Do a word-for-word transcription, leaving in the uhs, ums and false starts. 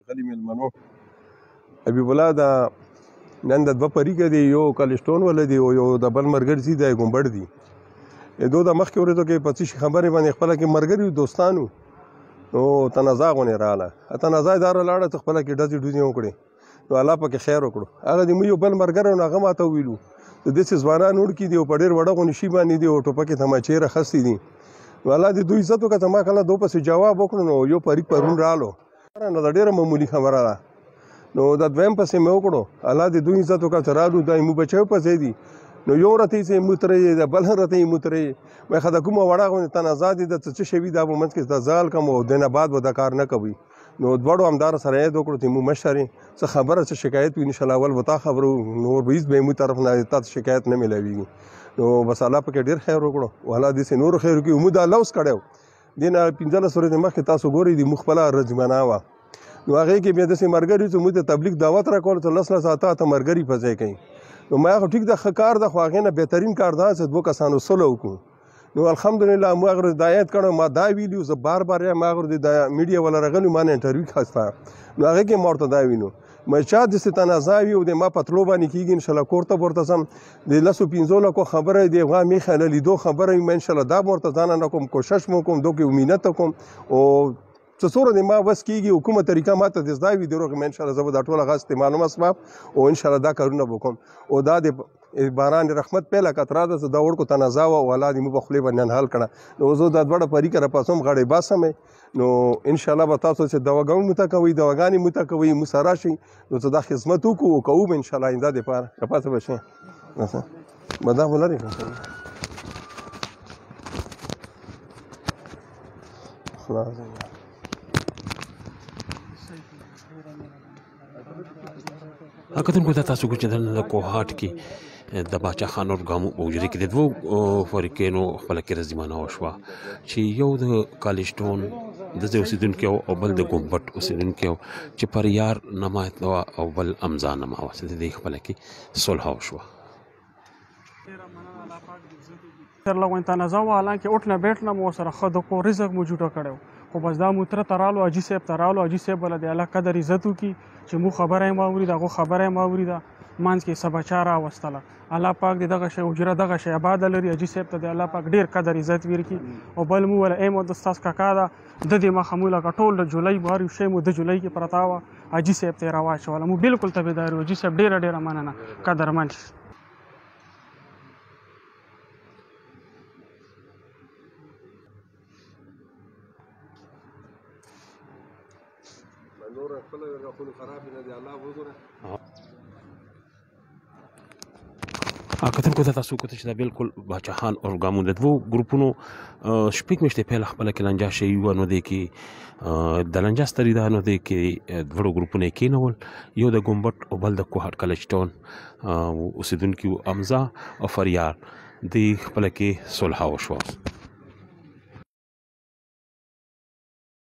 غلي مېلمنو حبیب الله دا نن د دوه پریکه دی یو کالسټون ولا دی او یو د بل مرګر سي دی ګمبړ دی دو د مخکې ورځو کې په څه خبرې باندې خپله کې ملګري دوستانو نو تنازع غونې راغله تنازع داره لاړه ته خپله کې ډزې ډوزې وکړې نو الله پکې خیر وکړو هغه د موږ یو بل ملګری و نو هغه ماته وویلو د داسې ځوانان وړکي دي او په ډېر وړه غونې شي باندې دي او ټوپکې تماچې یې راخستې دي نو الله دې دوی عزت وکړه ما کله دو پسې جواب وکړو نو یو پریک پرون رالو نو دا ډېره معمولي خبره ده نو دا دویم پسې مې وکړو الله دې دوی عزت وکړه چې رالو دا مو بچیو پسې دي نو یو رته یې مترې د بل رته یې مترې مې خدا کومه وړه غونې تنازع دي د څه شوي دا به منځ کې د زال کم او دینه بعد به دا کار نه کوي نو دواړو همدار سره یې وکړو چې مو مشرې څه خبره څه شکایت وي انشاءالله اول به تا خبرو نور به هېڅ به مو طرف نه تا ته شکایت نه میلاویږي نو بس الله پکې ډېر خیر وکړو الله داسې نورو خیر وکړي مو دا لوس کړی و دې نه پنځلس ورځې مخکې تاسو ګورئ د موږ خپله رجمنا وه نو هغې کې بیا داسې ملګري چې موږ ته تبلیغ دعوت راکول چې لس لس اته اته ملګري په ځای کوي نو ما خو ټیک ده ښه کار ده خو هغې نه بهترین کار دا چې دوه کسانو صلح وکړو نو الحمدلله ما هغه هدایت کړی ما دا ویلي زه بار بار یم ما هغه د میډیا والا راغلي ما نه انټرویو کاسته نو هغې کې ما ورته دا وینو مې چا داسې تنازع وي او د ما په تلو باندې کېږي انشاءالله کور ته به ورته ځم د لسو پنځو لکو خبره د هغه میخه له لیدو خبره وي انشاءالله دا به ورته ځانه نه کوم کوشش مو کوم دو کې امینت کوم او څه څومره د ما وس کېږي او کومه طریقه ما ته د زده وي د روغې مې انشاءالله زه به دا ټول هغه استعمالوم اسباب او انشاءالله دا کارونه به کوم او دا د باران رحمت پیله کترا ده چې دا وړکو تنازع وه او الله دې موږ په خولې باندې حل کړه نو زه دا دواړه پریکه راپاسوم غاړې باسم نو انشاءالله به تاسو چې دواګانې مو ته کوئ دواګانې مو ته کوئ موږ سره راشئ نو چې دا خدمت وکړو او کوو به انشاءالله آینده دپاره راپاسه به شي به دا خو لرې کتونکو ته تاسو ګورئ چې دلته د کوهاټ کې د باچا خان اورګامو په حجرې کې د دوو فریقینو خپله کې رزمانه وشوه چې یو د کالسټون د ځای اوسېدونکی او بل د ګمبټ اوسېدونکی چې پر یار نمایت وه او بل امضا نما وه چې د دې خپله کې صلح وشوه سر لغوین تنازع وه حالانکې اٹھ نه بیٹھ نه مو سره ښه د کور رزق مو جوړه کړی و خو بس دا مو تره ته رالو حاجي صاحب ته رالو حاجي صاحب بله د الله قدر عزت وکړي چې مو خبره یې واورېده هغو خبره یې واورېده منځ کې څه بچا راوستله الله پاک د دغه شی حجره دغه شی آباده لري حاجي صاحب ته د الله پاک ډېر قدر عزت ورکړي او بل مو ویله ای مو د ستاسو کاکا ده د دې مخه مو لکه ټول د جولۍ هر یو شی مو د جولۍ کې پرته وه حاجي صاحب ته یې راواچوله مو بلکل تابعدار یو حاجي صاحب ډېره ډېره مننه قدرمن شي کتونکو ته تاسو وکتل چې دا بلکل باچا خان اورګامو د دوو ګروپونو شپږ میاشتې پیله خپله کې لانجه شوي وه نو دې کې د لانجه ستري ده نو دې کې دواړو ګروپونه یې کېنول یو د ګمبټ او بل د کوهاټ کالسټون اوسېدونکي امضا او فریار دې خپله کې صلح وشوه